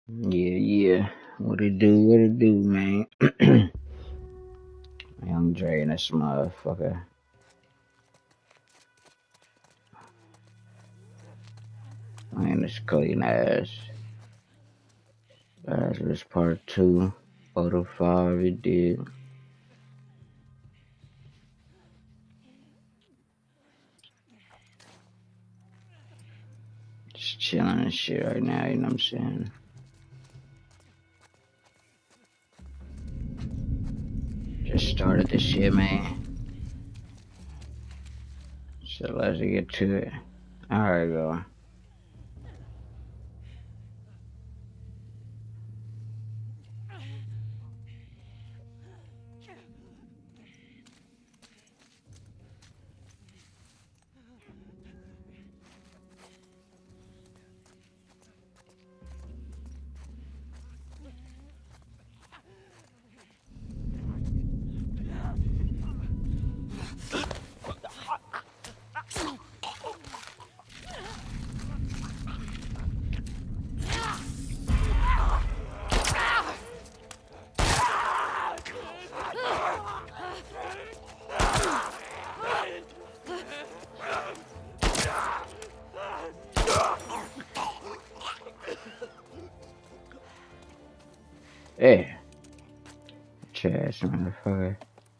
Yeah, yeah. What it do, man? Young Dre and this motherfucker. Man, this clean ass. Lazarus Part 2. Out of 5, it did. Just chilling and shit right now, you know what I'm saying? Just started this shit, man. So let's get to it. Alright, go. Yeah. Trash, motherfucker.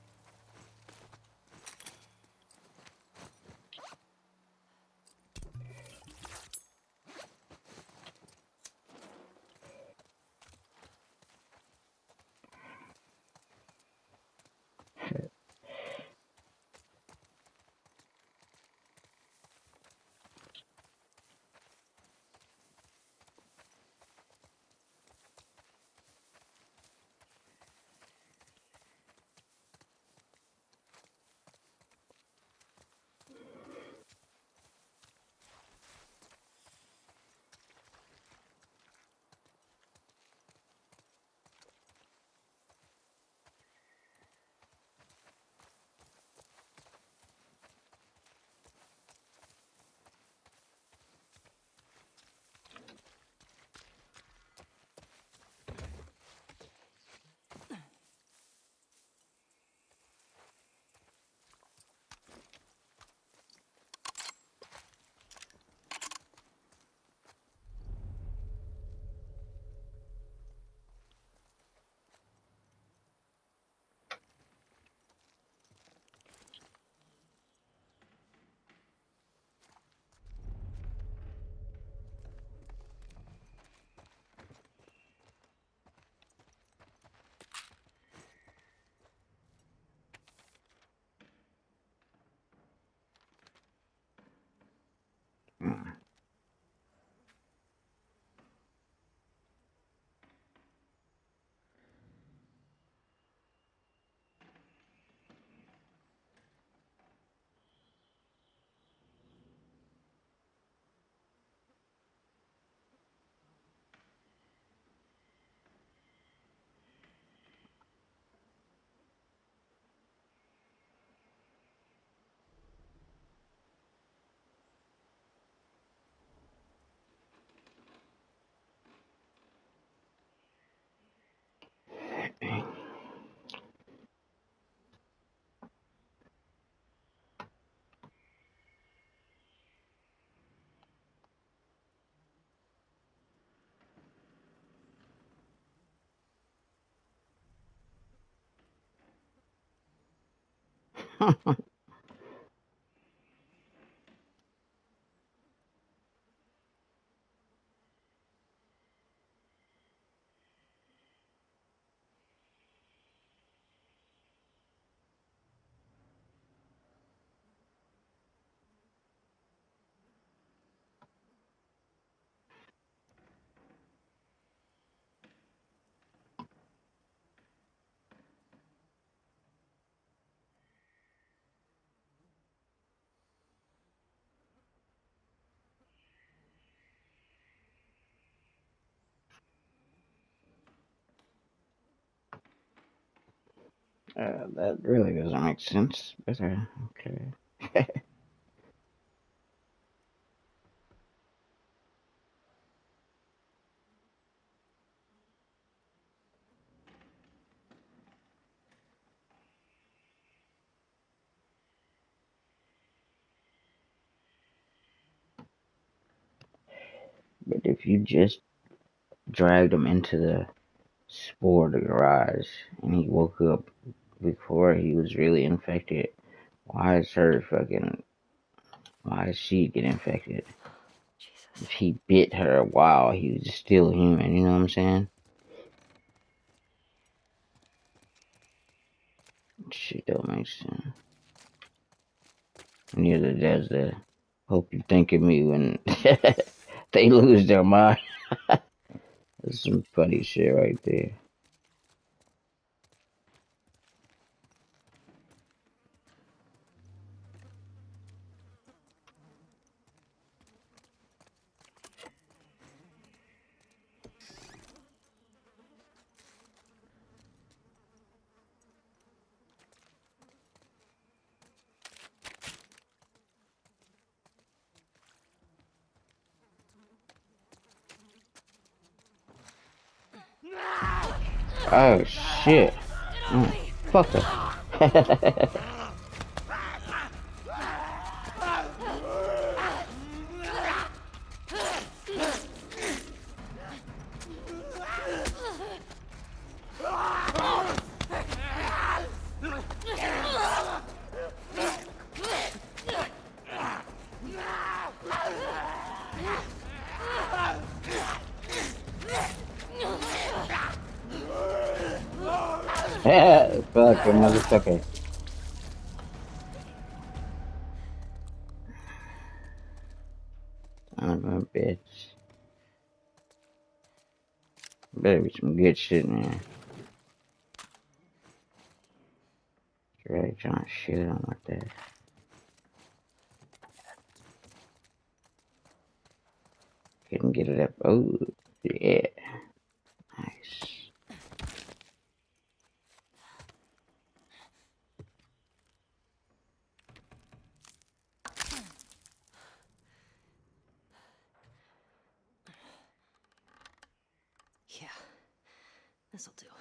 That really doesn't make sense. But, okay. But if you just dragged him into the spore, the garage, and he woke up before he was really infected, why is she get infected? Jesus. If he bit her while he was still human, you know what I'm saying? Shit don't make sense. Neither does the hope you think of me when they lose their mind. That's some funny shit right there. Oh shit. Fuck her. Fuck a motherfucker. Son of a bitch. Better be some good shit in there. Really trying to shoot him with that. Couldn't get it up. Oh, yeah. Nice. Yeah, this'll do.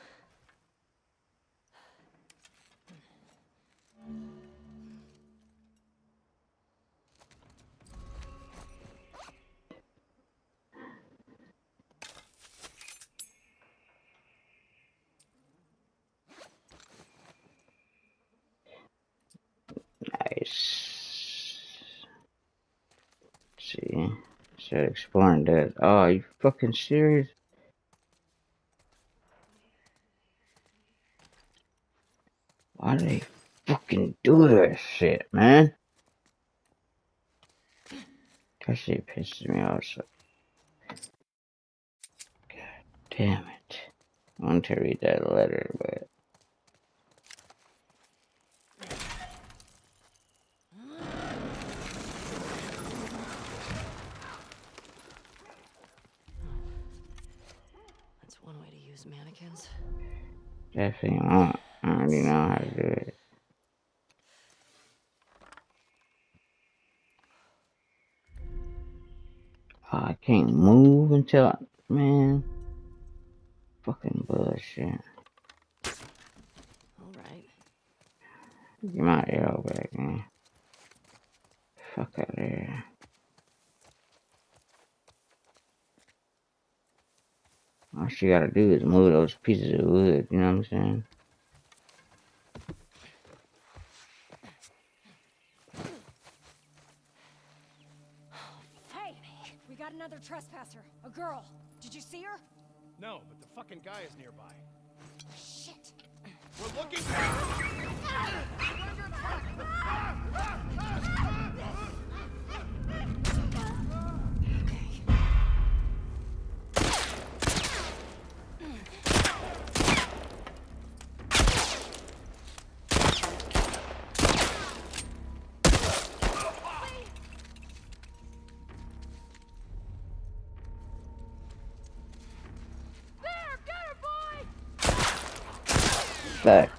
Nice. See? Should exploring that. Oh, are you fucking serious? Why do they fucking do that shit, man? That shit pisses me off. So. God damn it. I want to read that letter, but. That's one way to use mannequins. Definitely won't. I already know how to do it. Oh, I can't move until. Man. Fucking bullshit. Alright. Get my arrow back, man. Fuck out of here. All she gotta do is move those pieces of wood, you know what I'm saying? Hey! We got another trespasser. A girl. Did you see her? No, but the fucking guy is nearby. Shit! We're looking Fuck.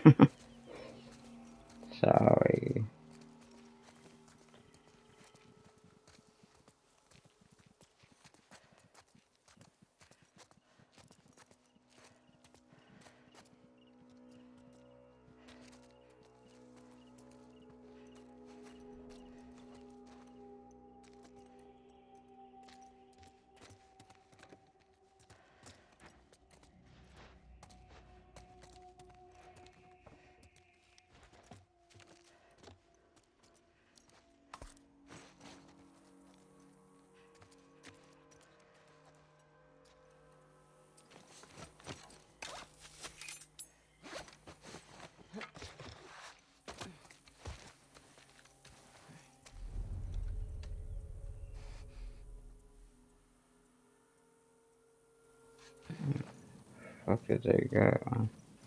Sorry. Fuck is that guy?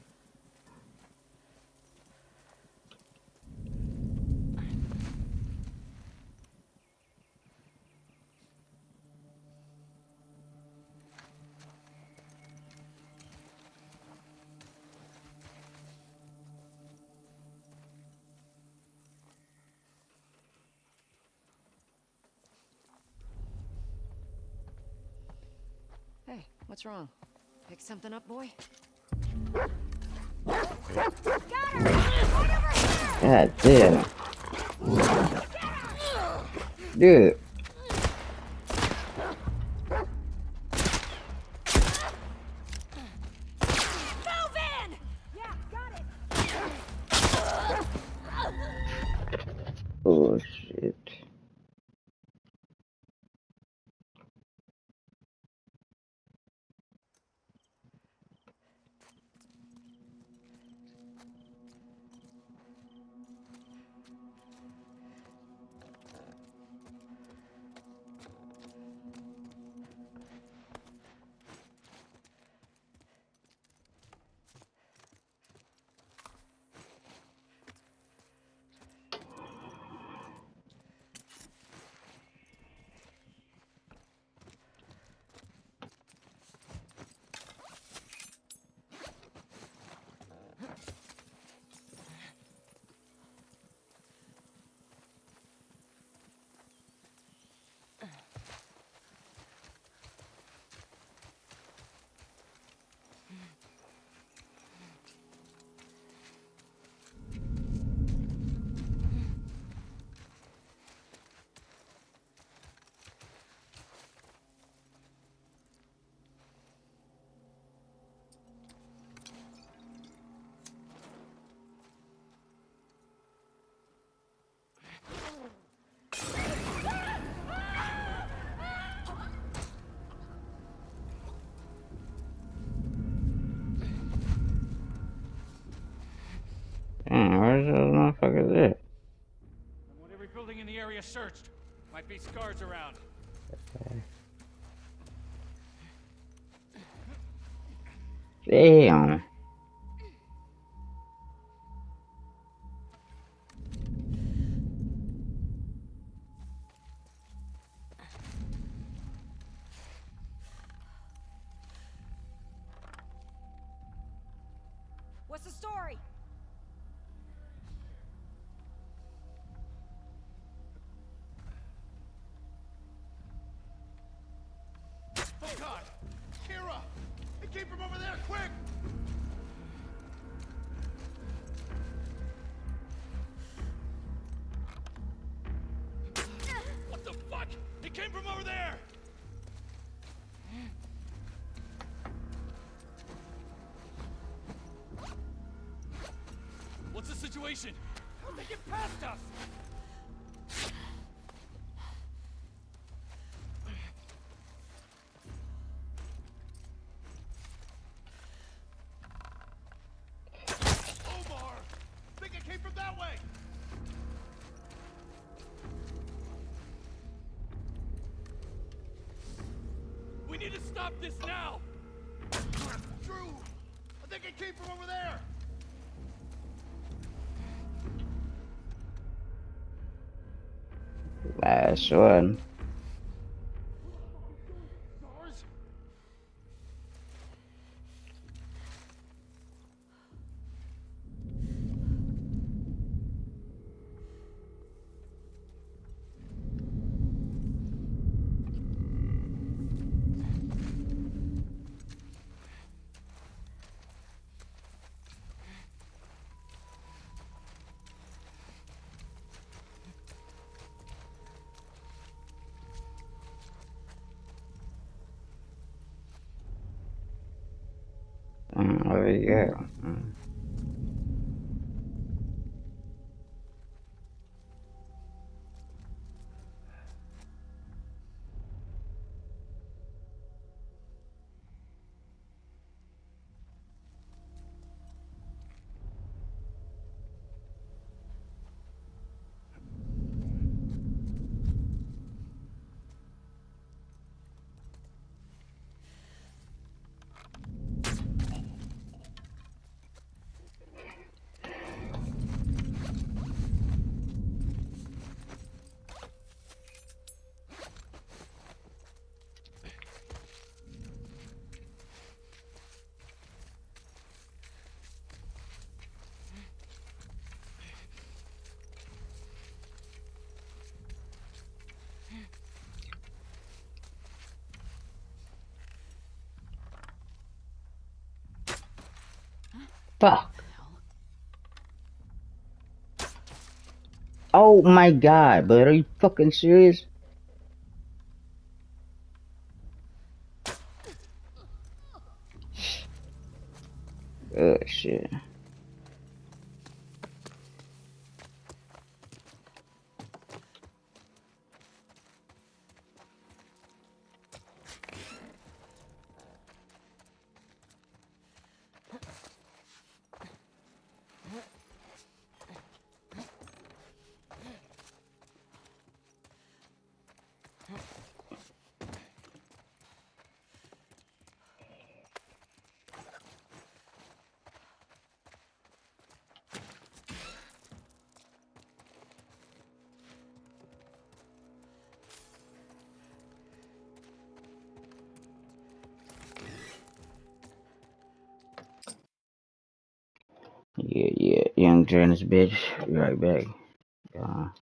Hey, what's wrong? Pick something up, boy? God damn. Dude. Oh shit. Damn, where's those motherfuckers at? I want every building in the area searched. Might be scars around. Damn. What's the story? Oh God! Kira! It came from over there, quick! What the fuck? It came from over there! What's the situation? How'd they get past us? Omar! Think it came from that way! We need to stop this now! Drew! I think it came from over there! Last one. Scars? Oh yeah. Fuck. Oh my god, but are you fucking serious? Oh shit. Yeah, young Janice bitch. Be right back.